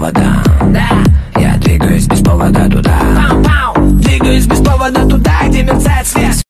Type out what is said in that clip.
повода. Да, я двигаюсь без повода туда. Двигаюсь без повода туда, где мерцает свет.